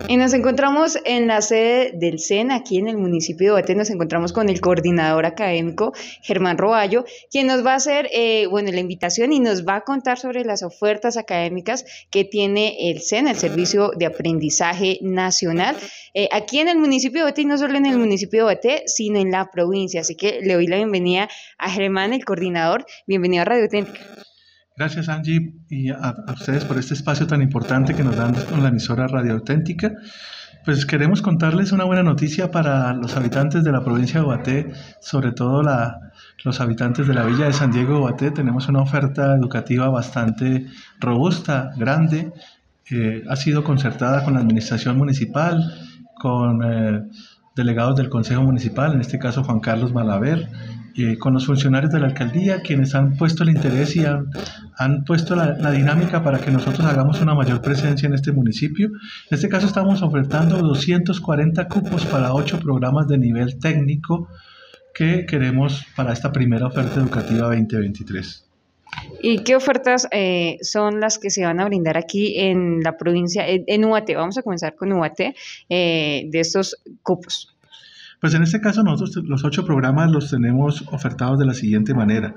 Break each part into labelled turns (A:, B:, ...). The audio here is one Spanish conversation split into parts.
A: Y nos encontramos en la sede del SENA, aquí en el municipio de Ubaté. Nos encontramos con el coordinador académico, Germán Roballo, quien nos va a hacer, la invitación y nos va a contar sobre las ofertas académicas que tiene el SENA, el Servicio de Aprendizaje Nacional, aquí en el municipio de Ubaté, y no solo en el municipio de Ubaté, sino en la provincia. Así que le doy la bienvenida a Germán, el coordinador. Bienvenido a Radio Auténtica.
B: Gracias, Angie, y a ustedes por este espacio tan importante que nos dan con la emisora Radio Auténtica. Pues queremos contarles una buena noticia para los habitantes de la provincia de Ubaté, sobre todo los habitantes de la villa de San Diego de Ubaté. Tenemos una oferta educativa bastante robusta, grande. Ha sido concertada con la administración municipal, con delegados del Consejo Municipal, en este caso Juan Carlos Malaver, con los funcionarios de la alcaldía, quienes han puesto el interés y han puesto la dinámica para que nosotros hagamos una mayor presencia en este municipio. En este caso estamos ofertando 240 cupos para 8 programas de nivel técnico que queremos para esta primera oferta educativa 2023.
A: ¿Y qué ofertas son las que se van a brindar aquí en la provincia, en Ubaté? Vamos a comenzar con Ubaté, de estos cupos.
B: Pues en este caso nosotros los 8 programas los tenemos ofertados de la siguiente manera.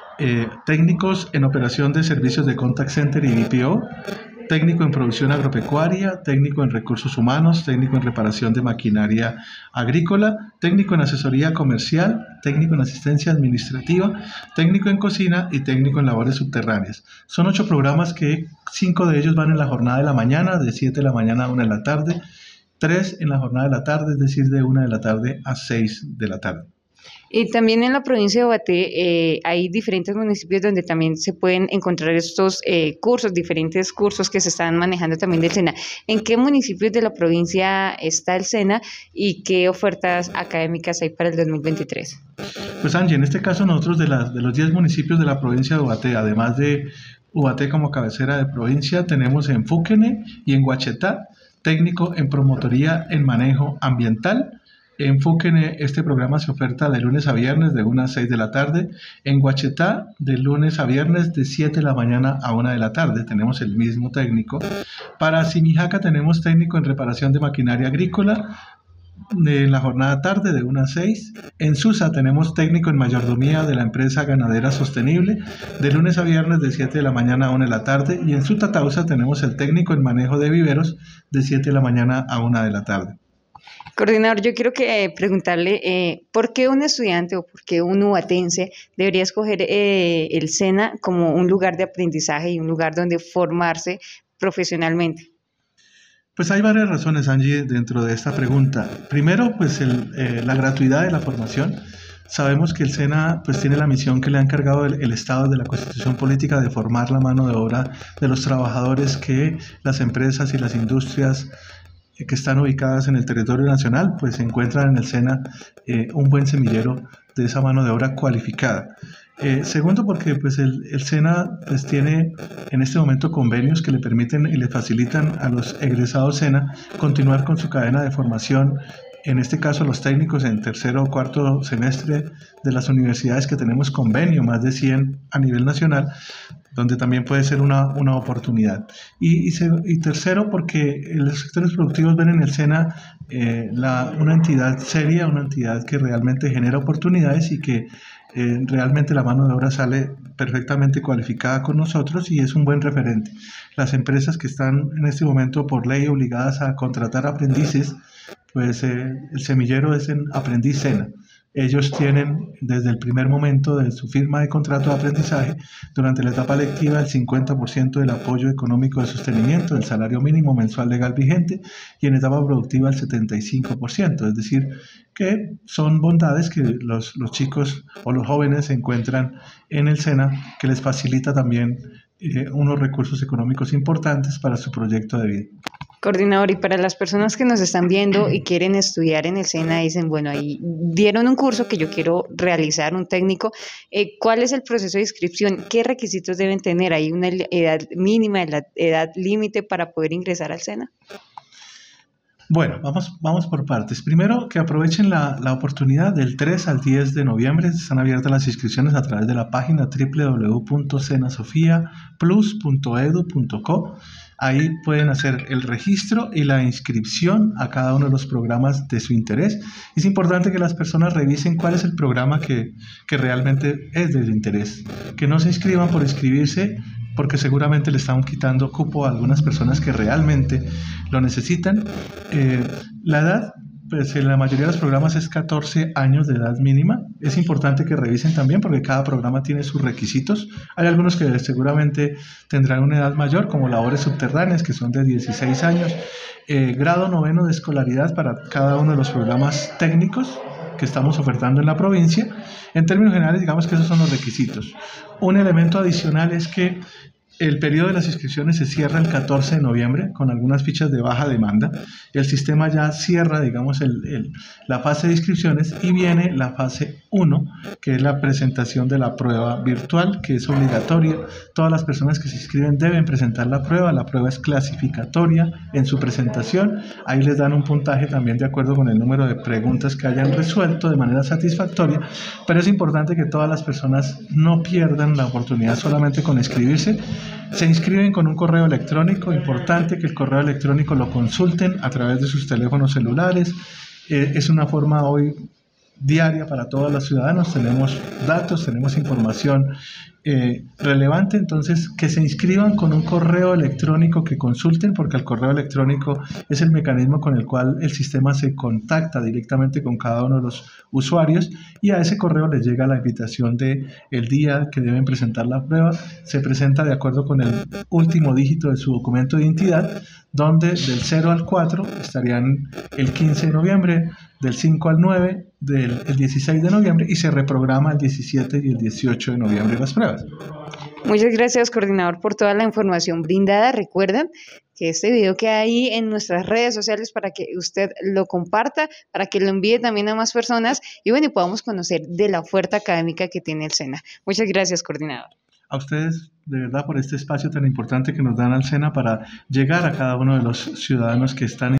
B: Técnicos en operación de servicios de contact center y BPO, técnico en producción agropecuaria, técnico en recursos humanos, técnico en reparación de maquinaria agrícola, técnico en asesoría comercial, técnico en asistencia administrativa, técnico en cocina y técnico en labores subterráneas. Son 8 programas que 5 de ellos van en la jornada de la mañana, de 7 de la mañana a 1 de la tarde, 3 en la jornada de la tarde, es decir, de 1 de la tarde a 6 de la tarde.
A: Y también en la provincia de Ubaté hay diferentes municipios donde también se pueden encontrar estos cursos, diferentes cursos que se están manejando también del SENA. ¿En qué municipios de la provincia está el SENA y qué ofertas académicas hay para el 2023?
B: Pues Angie, en este caso nosotros de los 10 municipios de la provincia de Ubaté, además de Ubaté como cabecera de provincia, tenemos en Fuquene y en Guachetá, técnico en promotoría en manejo ambiental. En Fuquene este programa se oferta de lunes a viernes de 1 a 6 de la tarde. En Guachetá de lunes a viernes de 7 de la mañana a 1 de la tarde. Tenemos el mismo técnico. Para Simijaca tenemos técnico en reparación de maquinaria agrícola en la jornada tarde de 1 a 6. En Susa tenemos técnico en mayordomía de la empresa ganadera sostenible de lunes a viernes de 7 de la mañana a 1 de la tarde. Y en Sutatausa tenemos el técnico en manejo de viveros de 7 de la mañana a 1 de la tarde.
A: Coordinador, yo quiero preguntarle ¿por qué un estudiante o por qué un ubatense debería escoger el SENA como un lugar de aprendizaje y un lugar donde formarse profesionalmente?
B: Pues hay varias razones, Angie, dentro de esta pregunta. Primero, pues la gratuidad de la formación. Sabemos que el SENA pues tiene la misión que le ha encargado el Estado de la Constitución Política de formar la mano de obra de los trabajadores que las empresas y las industrias que están ubicadas en el territorio nacional, pues encuentran en el SENA un buen semillero de esa mano de obra cualificada. Segundo, porque pues el SENA pues, tiene en este momento convenios que le permiten y le facilitan a los egresados SENA continuar con su cadena de formación. En este caso, los técnicos en tercero o cuarto semestre de las universidades que tenemos convenio, más de 100 a nivel nacional, donde también puede ser una oportunidad. Y tercero, porque los sectores productivos ven en el SENA una entidad seria, una entidad que realmente genera oportunidades y que realmente la mano de obra sale perfectamente cualificada con nosotros y es un buen referente. Las empresas que están en este momento por ley obligadas a contratar aprendices, pues el semillero es en Aprendiz SENA. Ellos tienen desde el primer momento de su firma de contrato de aprendizaje, durante la etapa lectiva, el 50% del apoyo económico de sostenimiento del salario mínimo mensual legal vigente y en etapa productiva el 75%. Es decir, que son bondades que los chicos o los jóvenes encuentran en el SENA, que les facilita también unos recursos económicos importantes para su proyecto de vida.
A: Coordinador, y para las personas que nos están viendo y quieren estudiar en el SENA, dicen, bueno, ahí dieron un curso que yo quiero realizar, un técnico, ¿cuál es el proceso de inscripción? ¿Qué requisitos deben tener? ¿Hay una edad mínima, la edad límite para poder ingresar al SENA?
B: Bueno, vamos por partes. Primero, que aprovechen la oportunidad del 3 al 10 de noviembre. Están abiertas las inscripciones a través de la página www.senasofiaplus.edu.co. Ahí pueden hacer el registro y la inscripción a cada uno de los programas de su interés. Es importante que las personas revisen cuál es el programa que realmente es de su interés, que no se inscriban por inscribirse, porque seguramente le están quitando cupo a algunas personas que realmente lo necesitan. La edad, pues en la mayoría de los programas es 14 años de edad mínima. Es importante que revisen también porque cada programa tiene sus requisitos. Hay algunos que seguramente tendrán una edad mayor, como labores subterráneas, que son de 16 años. Grado noveno de escolaridad para cada uno de los programas técnicos que estamos ofertando en la provincia. En términos generales, digamos que esos son los requisitos. Un elemento adicional es que el periodo de las inscripciones se cierra el 14 de noviembre con algunas fichas de baja demanda. El sistema ya cierra, digamos, la fase de inscripciones y viene la fase 1, que es la presentación de la prueba virtual, que es obligatoria. Todas las personas que se inscriben deben presentar la prueba. La prueba es clasificatoria en su presentación. Ahí les dan un puntaje también de acuerdo con el número de preguntas que hayan resuelto de manera satisfactoria. Pero es importante que todas las personas no pierdan la oportunidad solamente con inscribirse. Se inscriben con un correo electrónico, importante que el correo electrónico lo consulten a través de sus teléfonos celulares. Es una forma hoy diaria para todos los ciudadanos, tenemos datos, tenemos información relevante, entonces que se inscriban con un correo electrónico que consulten, porque el correo electrónico es el mecanismo con el cual el sistema se contacta directamente con cada uno de los usuarios y a ese correo les llega la invitación de el día que deben presentar la prueba. Se presenta de acuerdo con el último dígito de su documento de identidad, donde del 0 al 4 estarían el 15 de noviembre, del 5 al 9, el 16 de noviembre y se reprograma el 17 y el 18 de noviembre las pruebas.
A: Muchas gracias, coordinador, por toda la información brindada. Recuerden que este video queda ahí en nuestras redes sociales para que usted lo comparta, para que lo envíe también a más personas y bueno, y podamos conocer de la oferta académica que tiene el SENA. Muchas gracias, coordinador.
B: A ustedes, de verdad, por este espacio tan importante que nos dan al SENA para llegar a cada uno de los ciudadanos que están